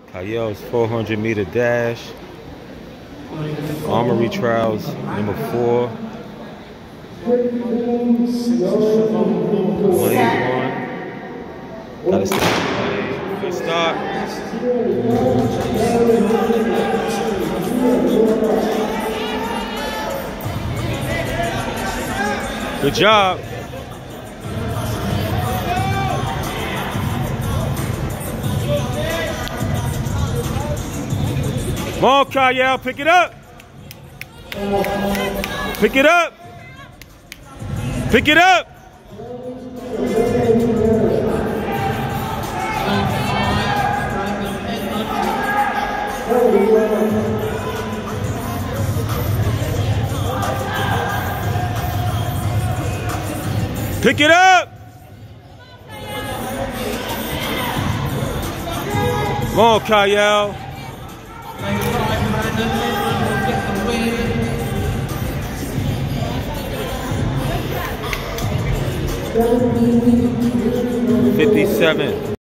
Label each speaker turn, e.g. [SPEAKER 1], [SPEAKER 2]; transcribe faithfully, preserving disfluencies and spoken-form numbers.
[SPEAKER 1] Kaiel's four hundred meter dash. Armory trials number four. one eighty-one. Gotta start. Good start. Good job. Come on, Kaiel, pick it up. Pick it up. Pick it up. Pick it up. Come on, Kaiel. Fifty-seven.